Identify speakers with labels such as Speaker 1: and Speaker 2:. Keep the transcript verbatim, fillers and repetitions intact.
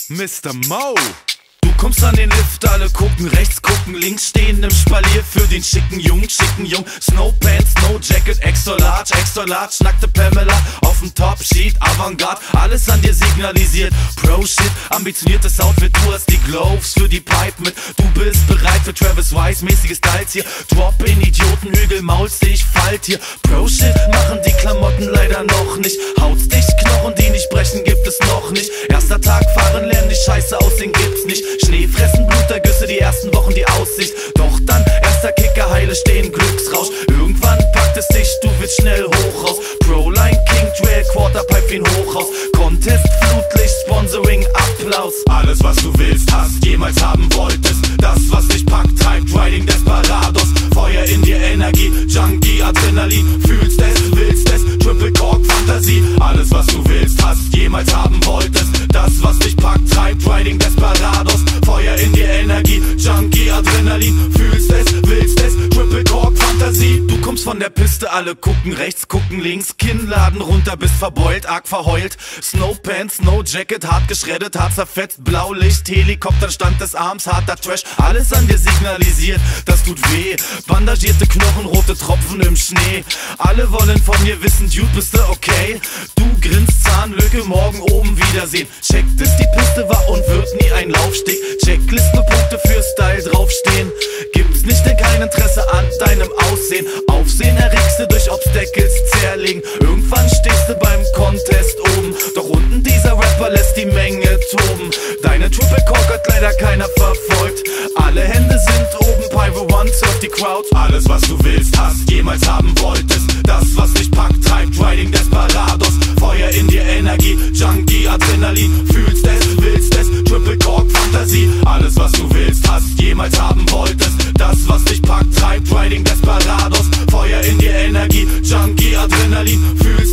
Speaker 1: Mister Mo. Du kommst an den Lift, alle gucken rechts, gucken links, stehen im Spalier für den schicken Jungen, schicken Jung. Snowpants, no Jacket, extra large, extra large, nackte Pamela auf'm Top-Sheet, Avantgarde, alles an dir signalisiert. Pro-Shit, ambitioniertes Outfit, du hast die Gloves für die Pipe mit. Du bist bereit für Travis Wise, mäßiges Styles hier. Drop in Idiotenhügel, maulst dich, fallt hier. Pro-Shit, machen die Klamotten leider noch nicht. Haut's dich, Knochen, die nicht brechen, gibt es noch nicht. Erster Tag fahren, lernen die Scheiße aussehen, gibt's nicht. Schnee fressen, Blutergüsse, die ersten Wochen die Aussicht. Doch dann, erster Kicker, heile stehen, Glücksrausch. Irgendwann packt es dich, du willst schnell hoch raus. Proline, King, Trail, Quarterpipe wie ein Hochhaus. Contest, Flutlicht, Sponsoring, Applaus. Alles was du willst, hast, jemals haben wolltest. Das was dich packt, treibt, Riding Desperados. Feuer in dir, Energie, Junkie, Adrenalin. Fühlst es, willst es, Triple Cork, Fantasie. Alles was du willst, hast, jemals haben wolltest. Das was dich packt, treibt, Riding Desperados. Feuer in dir, Energie, Junkie, Adrenalin. Fühlst es, willst es, Triple Cork, Fantasie. Du kommst von der Piste, alle gucken rechts, gucken links. Kinnladen runter, bist verbeult, arg verheult. Snowpants, no Jacket, hart geschreddet, hart zerfetzt. Blaulicht, Helikopterstand des Arms, harter Trash. Alles an dir signalisiert, das tut weh. Bandagierte Knochen, rote Tropfen im Schnee. Alle wollen von dir wissen, Dude, bist du okay? Du grinst, Zahnlücke, morgen oben wiedersehen. Checkt es, die Piste war und wird nie ein Laufsteg. Checklistenpunkte für Style draufstehen. Gibt's nicht, denn kein Interesse an deinem Aussehen. Aufsehen erregst du durch Obstacles zerlegen. Irgendwann stehst du beim Contest oben. Doch unten dieser Rapper lässt die Menge toben. Deine Triple Cork hat leider keiner verfolgt. Alle Hände sind oben, Pyro One surft die Crowd. Alles was du willst, hast, jemals haben wolltest. Das was dich packt, treibt, Riding Desperados. Feuer in dir, Energie, Junkie, Adrenalin. Fühlst es, willst es, Triple Cork, Fantasie. Alles was du willst, hast, jemals haben wolltest. Das was dich packt, treibt, Riding Desperados. Feuer in dir, Energie, Junkie, Adrenalin. Fühlst